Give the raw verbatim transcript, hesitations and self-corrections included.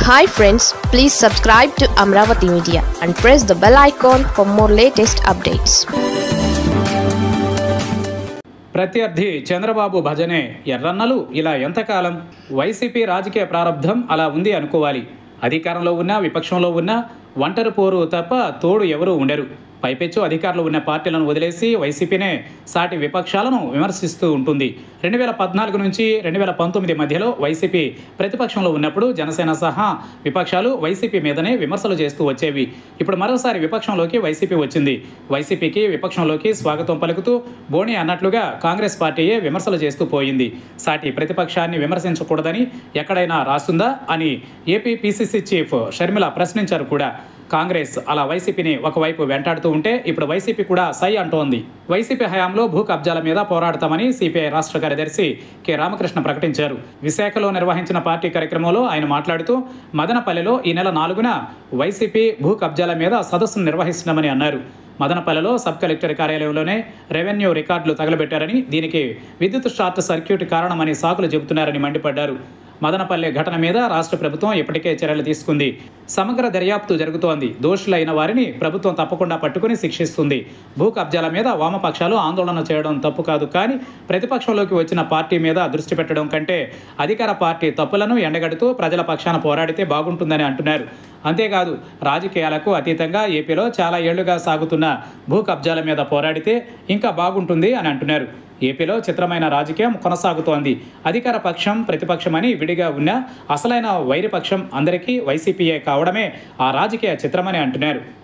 Hi friends, please subscribe to Amravati Media and press the bell icon for more latest updates. ప్రత్యర్థి చంద్రబాబు భజనే ఎర్రన్నలు ఇలా ఎంతకాలం? YCP రాజకీయ ప్రారంభం అలా ఉంది అనుకోవాలి. అధికారంలో ఉన్న విపక్షంలో ఉన్న ఒంటరి పోరు తప్ప తోడు ఎవరూ ఉండరు. పైపెచ్చు అధికారులు ఉన్న పార్టీలను వదిలేసి వైసీపీనే సాటి విపక్షాలను విమర్శిస్తూ ఉంటుంది. రెండు వేల పద్నాలుగు నుంచి రెండు వేల పంతొమ్మిది మధ్యలో వైసీపీ ప్రతిపక్షంలో ఉన్నప్పుడు జనసేన సహా విపక్షాలు వైసీపీ మీదనే విమర్శలు చేస్తూ వచ్చేవి. ఇప్పుడు మరోసారి విపక్షంలోకి వైసీపీ వచ్చింది. వైసీపీకి విపక్షంలోకి స్వాగతం పలుకుతూ బోణి అన్నట్లుగా కాంగ్రెస్ పార్టీయే విమర్శలు చేస్తూ పోయింది. సాటి ప్రతిపక్షాన్ని విమర్శించకూడదని ఎక్కడైనా రాస్తుందా అని ఏపీ పీసీసీ చీఫ్ షర్మిల ప్రశ్నించారు కూడా. కాంగ్రెస్ అలా వైసీపీని ఒకవైపు వెంటాడుతూ ఉంటే ఇప్పుడు వైసీపీ కూడా సై అంటోంది. వైసీపీ హయాంలో భూ కబ్జాల మీద పోరాడతామని సిపిఐ రాష్ట్ర కార్యదర్శి కె రామకృష్ణ ప్రకటించారు. విశాఖలో నిర్వహించిన పార్టీ కార్యక్రమంలో ఆయన మాట్లాడుతూ మదనపల్లిలో ఈ నెల నాలుగున వైసీపీ భూ కబ్జాల మీద సదస్సును నిర్వహిస్తున్నామని అన్నారు. మదనపల్లిలో సబ్ కలెక్టర్ కార్యాలయంలోనే రెవెన్యూ రికార్డులు తగలబెట్టారని, దీనికి విద్యుత్ షార్ట్ సర్క్యూట్ కారణమని సాకులు చెబుతున్నారని మండిపడ్డారు. మదనపల్లె ఘటన మీద రాష్ట్ర ప్రభుత్వం ఇప్పటికే చర్యలు తీసుకుంది. సమగ్ర దర్యాప్తు జరుగుతోంది. దోషులైన వారిని ప్రభుత్వం తప్పకుండా పట్టుకుని శిక్షిస్తుంది. భూ కబ్జాల మీద వామపక్షాలు ఆందోళన చేయడం తప్పు కాదు, కానీ ప్రతిపక్షంలోకి వచ్చిన పార్టీ మీద దృష్టి పెట్టడం కంటే అధికార పార్టీ తప్పులను ఎండగడుతూ ప్రజల పక్షాన పోరాడితే బాగుంటుందని అంటున్నారు. అంతేకాదు, రాజకీయాలకు అతీతంగా ఏపీలో చాలా ఏళ్లుగా సాగుతున్న భూ కబ్జాల మీద పోరాడితే ఇంకా బాగుంటుంది అని అంటున్నారు. ఏపీలో చిత్రమైన రాజకీయం కొనసాగుతోంది. అధికార పక్షం ప్రతిపక్షమని విడిగా ఉన్న అసలైన వైరిపక్షం అందరికీ వైసీపీయే కావడమే ఆ రాజకీయ చిత్రమని అంటున్నారు.